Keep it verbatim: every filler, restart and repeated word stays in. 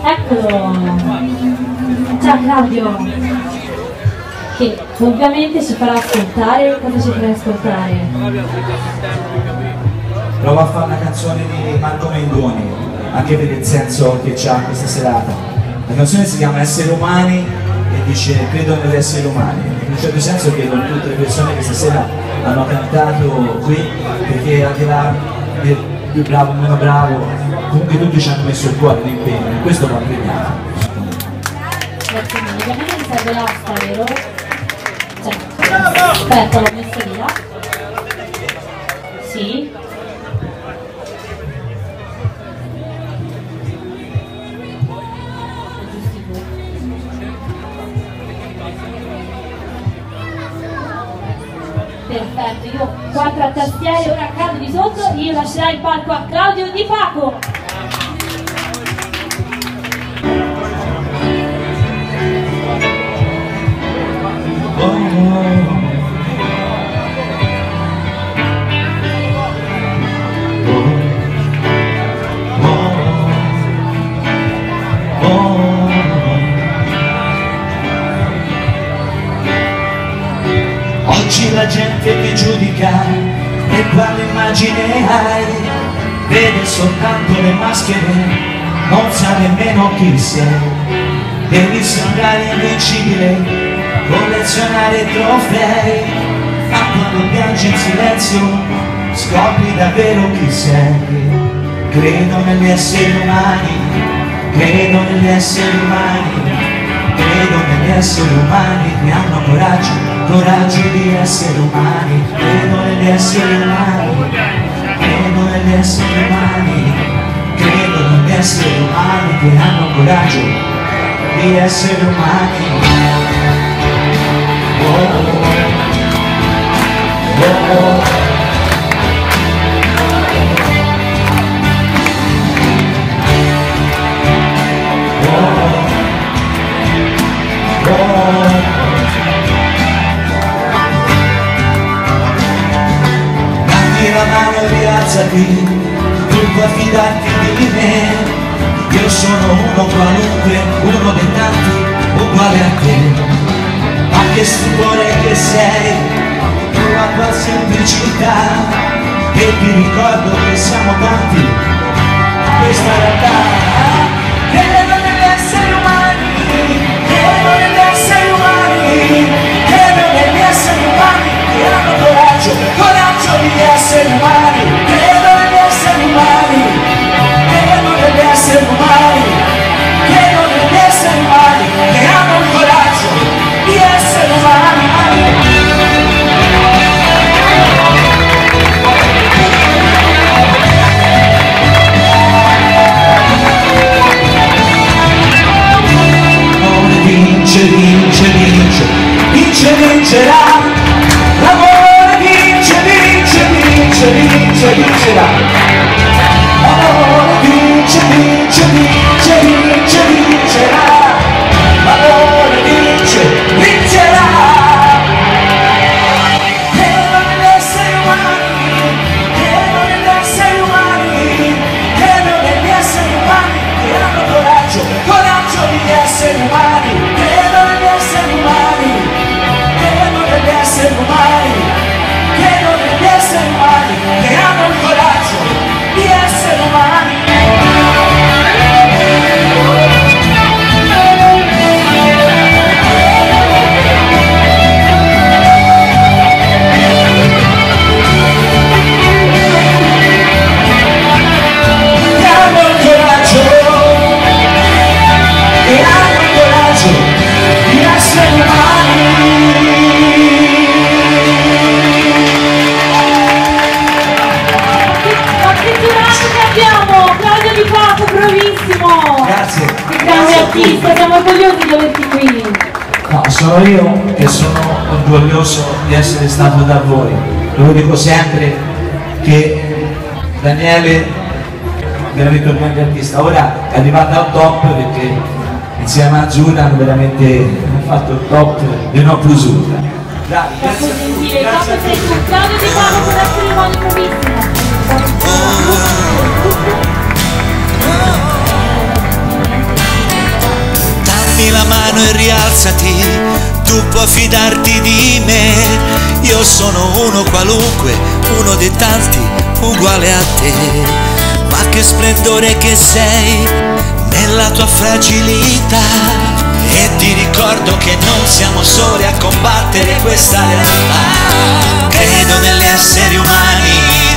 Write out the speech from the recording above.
Eccolo! Ciao Claudio! Che ovviamente ci farà ascoltare. Cosa ci farà ascoltare? Provo a fare una canzone di Marco Mengoni, anche per il senso che c'ha questa serata. La canzone si chiama Esseri Umani e dice credo negli esseri umani. In un certo senso credo in tutte le persone che stasera hanno cantato qui, perché al di là del più bravo o meno bravo, comunque tutti ci hanno messo il cuore, l'impegno, e questo va impegnato. Grazie mille. Ovviamente mi serve l'asta, vero? Cioè, aspetta, l'ho messa via. Sì. Perfetto, io quattro a tastiere, ora cado di sotto, io lascerai il palco a Claudio Di Paco. Oggi la gente ti giudica e quale immagine hai? Vede soltanto le maschere, non sa nemmeno chi sei. Devi sembrare invincibile, collezionare trofei, ma quando piangi in silenzio scopri davvero chi sei. Credo negli esseri umani, credo negli esseri umani, credo negli esseri umani che hanno coraggio, coraggio di essere umani. Credo negli esseri umani, credo negli esseri umani, credo negli esseri umani che hanno coraggio di essere umani. Oh, oh, oh, oh. La mano e rialzati, tu puoi fidarti di me. Io sono uno qualunque, uno dei tanti, uguale a te. Ma che stupore che sei, tua tua semplicità, e ti ricordo che siamo tanti in questa realtà. Credo negli esseri umani, credo negli esseri umani, credo negli esseri umani che hanno coraggio, coraggio di esseri umani. Credo negli esseri umani, credo negli esseri umani, credo negli esseri umani che hanno il coraggio di essere umani. Vince, vince, vince, vince, vincerà. L'amore vince, vince, vince, vince, vincerà. L'amore vince, vince, vince, vince, vincerà. L'amore vince, vincerà. Credo negli esseri umani, credo negli esseri umani, credo negli esseri umani che hanno coraggio, coraggio di essere umani. Credo negli esseri umani, credo negli esseri umani, credo negli esseri umani che hanno il coraggio di essere umani. Che hanno il coraggio, che hanno il coraggio di essere umani. Abbiamo Claudio Di Paco, bravissimo! Grazie! Che grande artista, siamo orgogliosi di averti qui! No, sono io che sono orgoglioso di essere stato da voi. Lo dico sempre che Daniele è veramente un grande artista. Ora è arrivata al top perché insieme a Giulia hanno veramente fatto il top di non plus ultra. Bravi, Troppo grazie. gentile, Grazie troppo a sei tutti. tu, Claudio Di Paco per essere umano bravissimo! alzati, tu puoi fidarti di me. Io sono uno qualunque, uno dei tanti, uguale a te. Ma che splendore che sei nella tua fragilità. E ti ricordo che non siamo soli a combattere questa realtà. Credo negli esseri umani,